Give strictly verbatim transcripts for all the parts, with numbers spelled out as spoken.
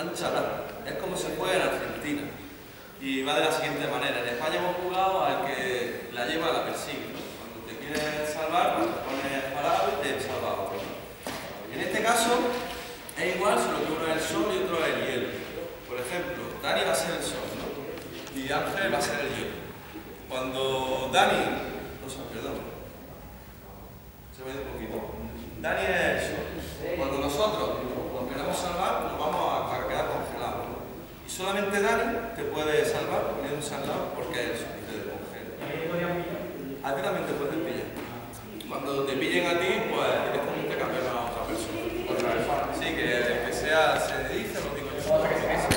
Manchala. Es como se juega en Argentina. Y va de la siguiente manera. En España hemos jugado al que la lleva a la persigue, ¿no? Cuando te quieres salvar, pues te pones parado y te salva a otro, ¿no? En este caso es igual, solo que uno es el sol y otro es el hielo. Por ejemplo, Dani va a ser el sol, ¿no? Y Ángel va a ser el hielo. Cuando Dani... No sé, perdón. Se me ha ido un poquito. Dani es el sol. Cuando nosotros nos queremos salvar, nos vamos a, a quedar congelados, ¿no? Y solamente Dani te puede salvar poniéndose al lado porque es el sol y te descongela. A ti también te pueden pillar. Cuando te pillen a ti, pues directamente cambian a otra persona. Otra vez. Sí, que, que sea, se dice, lo digo yo. O hasta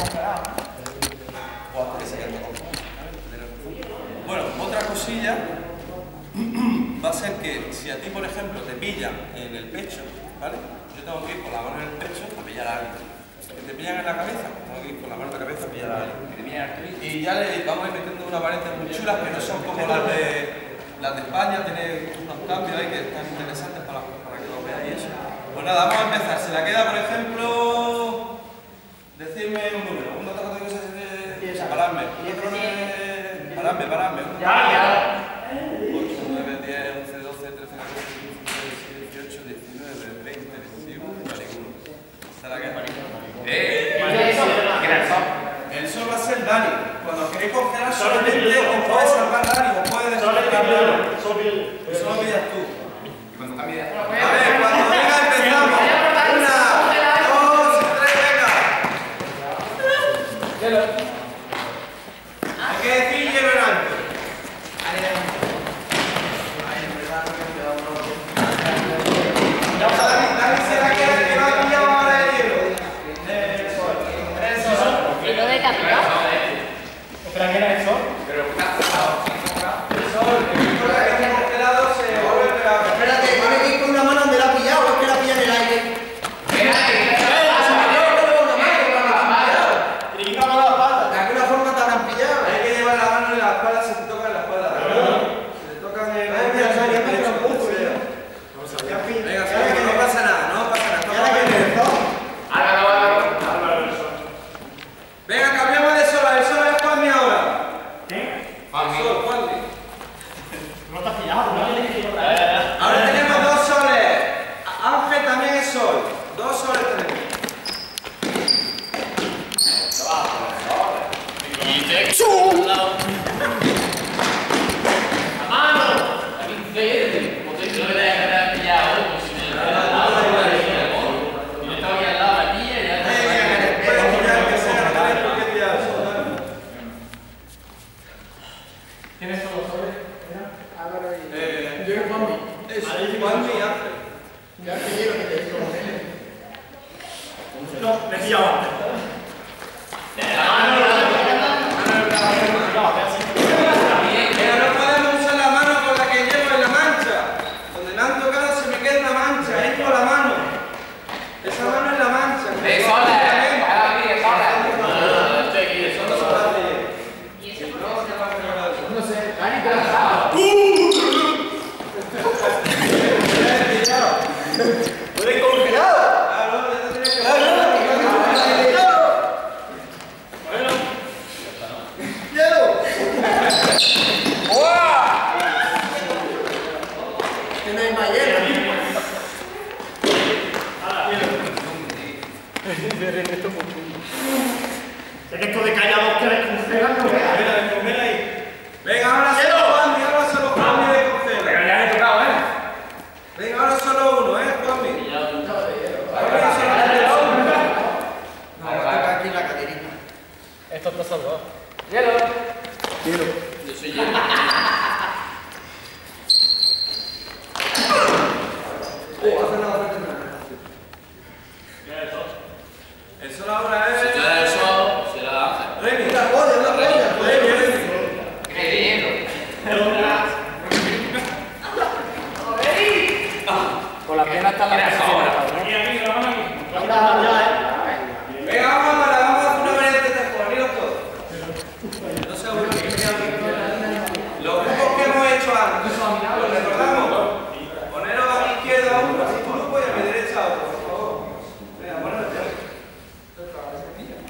que se quede congelado. Bueno, otra cosilla va a ser que si a ti, por ejemplo, te pillan en el pecho, ¿vale? Yo tengo que ir con la mano en el pecho a pillar a alguien. Que te pillan en la cabeza, tengo que ir con la mano en la cabeza a pillar a alguien. Y ya le vamos a ir metiendo unas variantes muy chulas que no son como las de, las de España, tienen unos cambios ahí que están interesantes para, para que lo veáis eso. Pues nada, vamos a empezar. Si la queda, por ejemplo, decirme un número. Uno, dos, tres, cuatro, cinco, seis, paradme. Paradme, paradme. ocho, nueve, diez, once, doce, trece, catorce, quince, dieciocho, diecinueve, veinte, veintiuno, veintiuno. ¿Esta la queda? ¡Eh! El sol va a ser Dani. Cuando queréis congelar, solamente os puede salvar Dani, os puede descongelar Dani. Eso lo pillas tú. Y cuando cambie de... A ver, cuando venga empezamos. Una, dos, tres, venga. Hay que decir hielo en alto. Dani será que el que no ha pillado ahora el hielo. ¿Y lo de capitán? ¿Espera que era el sol? Pero ¿qué has pasado? El sol, el sol que está congelado se vuelve a pegar. Espérate, tiene que ir con una mano donde la ha pillado, o es que la pilla en el aire. Tiene que ir con la pata. De alguna forma te habrán pillado. Hay que llevar la mano en la espalda, se te toca en la espalda. Se te tocan en el pecho. Venga, que no pasa nada, no pasa nada. ¿Y ahora qué es esto? Venga, cambiamos de sol, el sol es Juanmi ahora. ¿Qué? Sol, Juanmi. No estás pillado, ¿no? Ahora tenemos dos soles. Ángel también es sol. Dos soles tenemos. ¿Tienes todos los soles? Eh, Yo y Juanmi. Eso, Juanmi y Ángel. Ya que quiero que te diga con él. No, me he pillado antes. Pero no podemos usar la mano con la que llevo en la mancha. Donde me han tocado se me queda una mancha, es con la mano. Esa mano es la mancha. ¡Eh, sola! ¡Ahora aquí, sola! Eso no se hace. No sé, Dani, ¿qué has pasado? ¡Puede congelado! Claro, ya te tienes que congelar. Que no hay más hielo. Es que esto de callados que descongelan, no veas. Mira, descongela ahí. Venga, ahora solo Juanmi, ahora solo Juanmi descongela. Pero ya he tocado, ¿eh? Venga, ahora solo uno, ¿eh, Juanmi? Ahora solo uno. No, va a tocar aquí la caderita. Esto está salvado. ¡Hielo! Hielo. Yo soy hielo. Oh, hace nada fuerte nada. El sol ahora es... Si te da el sol, será Ángel. Reni. La polla, la polla. Reni, Reni. ¿Qué hielo? Con la pierna está la Era ahora. Aquí, aquí, la mano aquí. Ahora ya, ¿eh? Venga, vamos a vamos a hacer una variante de juego, amigos todos. No se aburren. Los grupos que hemos hecho antes, ¿los recordamos? Poneros a mi izquierda uno, así tu grupo y a mi derecha otro, por favor. Venga, poneros ya.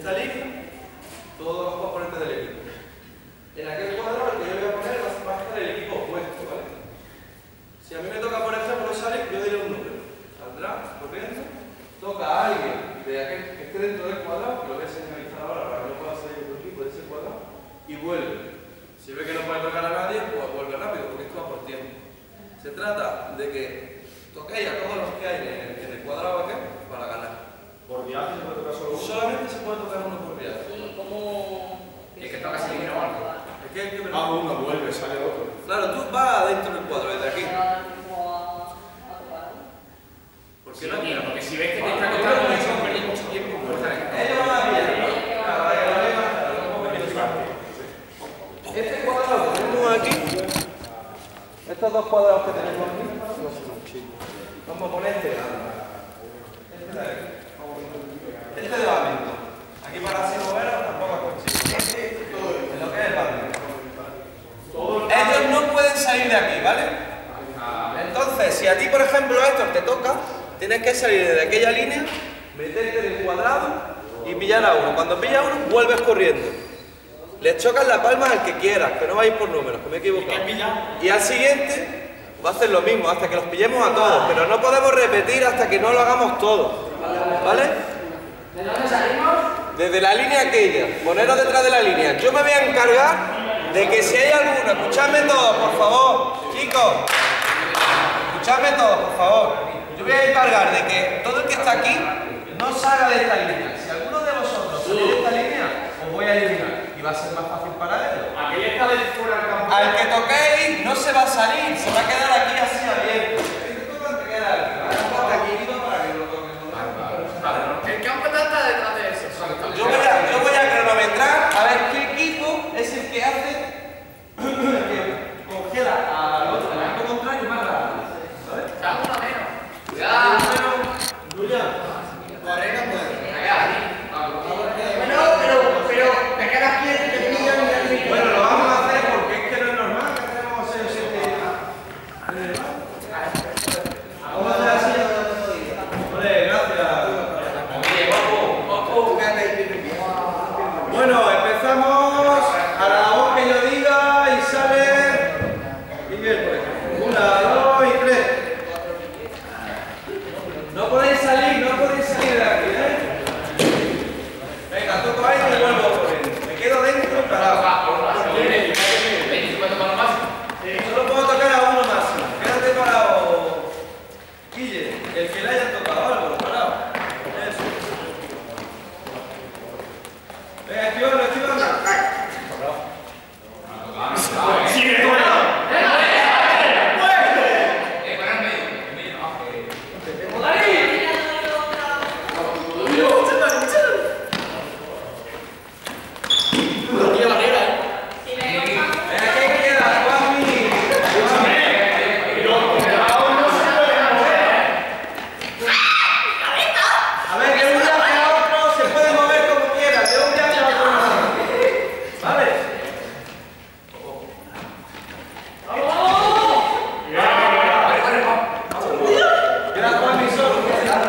esta línea todos los componentes del equipo. En aquel cuadrado el que yo le voy a poner va a estar el equipo opuesto, ¿vale? Si a mí me toca, por ejemplo, salir, yo diré un número. Saldrá corriendo, toca a alguien de aquel que esté dentro del cuadrado, que lo voy a señalizar ahora para que no pueda salir otro equipo de ese cuadrado, y vuelve. Si ve que no puede tocar a nadie, pues vuelve rápido, porque esto va por tiempo. Se trata de que toquéis a todos los que hay en el, en el cuadrado aquel para ganar. ¿Por viaje se puede tocar solo uno? Solamente se puede tocar uno por viaje. ¿Y cómo...? ¿Y que toca si o algo? Es que hay que ver- Ah, uno vuelve, sale otro. Claro, tú vas adentro del cuadro, desde aquí. Porque Sí, no tío, porque si ves que te Ah, está yo costando creo que mucho, son- perder mucho tiempo, pues estar aquí. Ellos van a pillar, ¿no? Claro, para que lo vean, un poquito suave. Este cuadrado que tenemos aquí, estos dos cuadrados que tenemos aquí, vamos a poner este grande. Este de aquí. Este de badminton. Aquí para así mover tampoco es consigo. En lo que es el badminton. Ellos no pueden salir de aquí, ¿vale? Entonces, si a ti, por ejemplo, Héctor, te toca, tienes que salir de aquella línea, meterte en el cuadrado y pillar a uno. Cuando pillas a uno, vuelves corriendo. Le chocas la palma al que quieras, que no vais por números, que me he equivocado. Y al siguiente, va a hacer lo mismo, hasta que los pillemos a todos. Pero no podemos repetir hasta que no lo hagamos todos. ¿Vale? ¿De dónde salimos? Desde la línea aquella, poneros detrás de la línea. Yo me voy a encargar de que si hay alguno, escuchadme todos, por favor, chicos. Escuchadme todos, por favor. Yo voy a encargar de que todo el que está aquí no salga de esta línea. Si alguno de vosotros sale de esta línea, os voy a eliminar. Y va a ser más fácil para ellos. Aquel está de fuera del campo. Al que toquéis no se va a salir, se va a quedar aquí así abierto. Si te tocan, te queda aquí. ¿Vale? Hasta aquí para que lo toquen. El campo está detrás de eso. Yo voy, a, yo voy a cronometrar a ver qué equipo es el que hace el que congela al otro, al equipo contrario más rápido. ¿Sabes? Está uno menos. Cuidado. Julián, Correcto, pues. Venga, aquí. Bueno, pero, pero, te quedas quieto y te pillan y te bueno, lo vamos a hacer porque es que no es normal que estemos seis o siete. Vamos a hacer así. Hombre, gracias. Bueno, empezamos a la voz que yo diga y sale Miguel, por ejemplo. Una, dos y tres. No podéis salir, no podéis salir de aquí, ¿eh? Venga, toco ahí y me vuelvo a poner. Me quedo dentro parado. Solo puedo tocar a uno máximo. Quédate parado, Guille. El que le haya tocado algo, parado. Eso. Venga, esquivando, esquivando. Venga, ¿qué queda? Juanmi. A ver, de un viaje a otro se puede mover como quiera, de un viaje a otro no. ¿Vale? Queda Juanmi solo.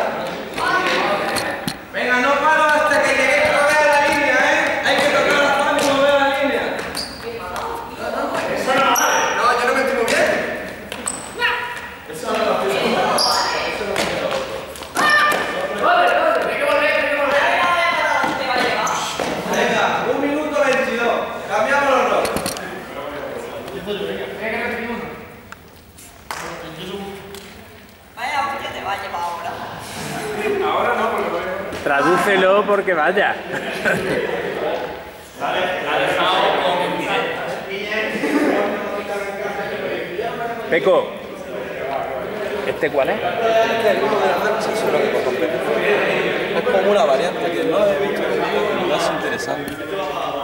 Venga, no paro hasta que lleguéis a mover la línea, ¿eh? Hay que tocar a Juanmi y mover la línea. No, yo no me estoy moviendo. Eso no lo hacemos. Venga, un minuto veintidós. Cambiamos los roles. Vaya, hombre, te va a llevar ahora. Ahora no, porque voy a... Tradúcelo porque vaya. Peco, ¿este cuál es? Este es el uno de las danzas sobre que compete. Es como una variante que no he visto conmigo y me hace interesante.